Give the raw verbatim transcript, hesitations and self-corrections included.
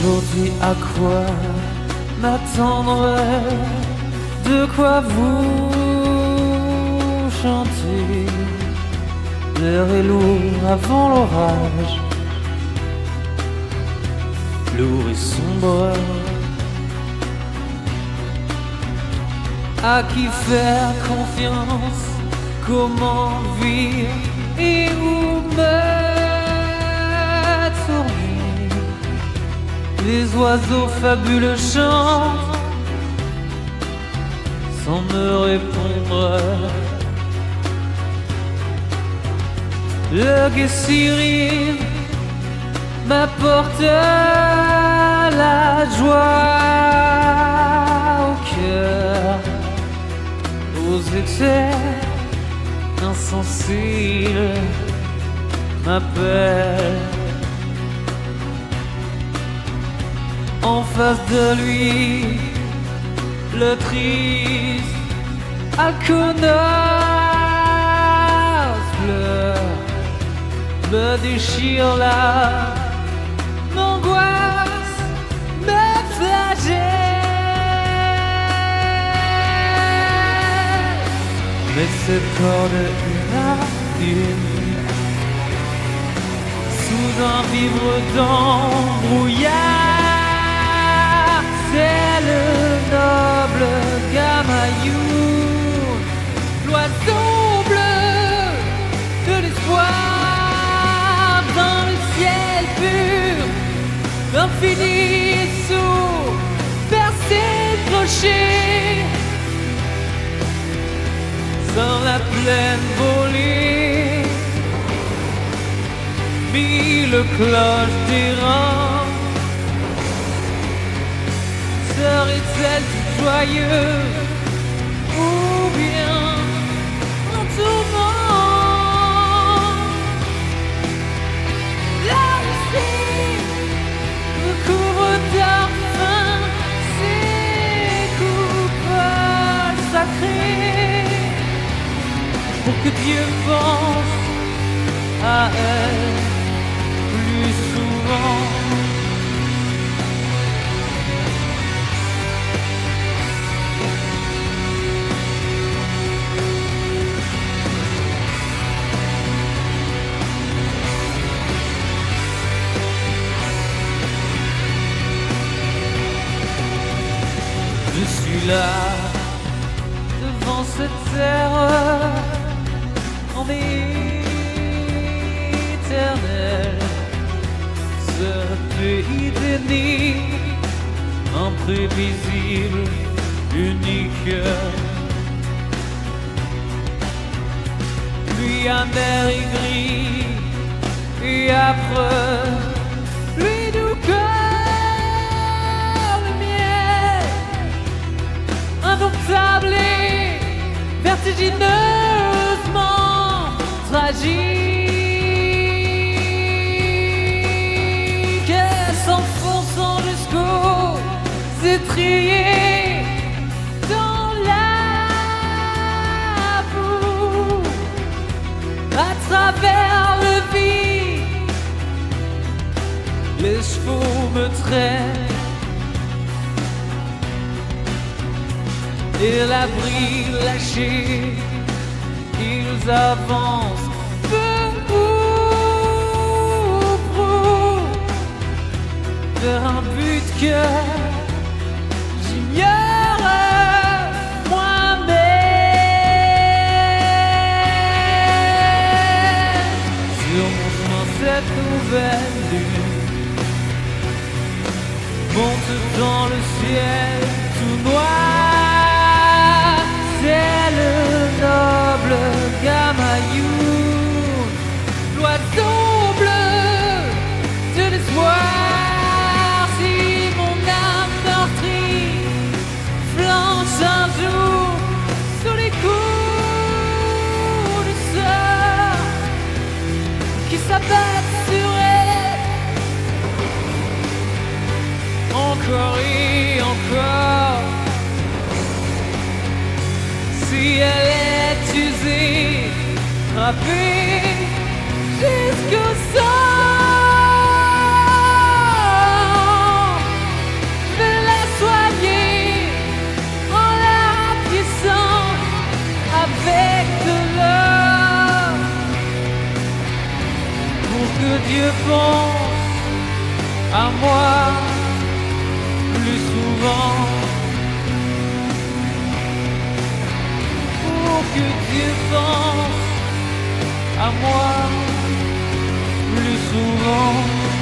aujourd'hui à quoi m'attendre, de quoi vous chanter. L'air est lourd avant l'orage, lourd et sombre. À qui faire confiance, comment vivre et où me tourner. Les oiseaux fabuleux chantent sans me répondre. Le gai Cyril m'apporte la joie au cœur, aux excès insensibles m'appelle. En face de lui, le triste alconos pleure, me déchire l'âme, m'angoisse, me flagelle. Mais cette corde une à une, sous un vivre d'embrouillard, c'est le noble Gamayoun, l'oiseau bleu de l'espoir dans le ciel pur, l'infini sous, percé de clochers, dans la plaine volée, mille cloches d'errant. Serait-elle toute joyeuse ou bien un tourment? La musique me couvre d'arfin, ses coupoles sacrées, pour que Dieu pense à elle plus souvent. Je suis là, devant cette terre en éternel, ce pays d'énigmes, imprévisible, unique. Lui amer et gris et affreux, lui doux comme le miel, indomptable et vertigineusement tragique, s'enfonçant jusqu'aux étriers dans la boue, à travers le vide, les chevaux me traînent et l'abri lâché, ils avancent peu ou prou vers un but que j'ignore moi-même. Sur mon chemin, cette nouvelle lune monte dans le ciel tout noir. C'est le noble Gamayoun, l'oiseau bleu de l'espoir. Si mon âme meurtrie flanche un jour sous les coups du sort qui s'abattent sur elle, encore et encore. Si elle est usée, frappée jusqu'au sang, moi plus souvent, pour que tu penses à moi plus souvent.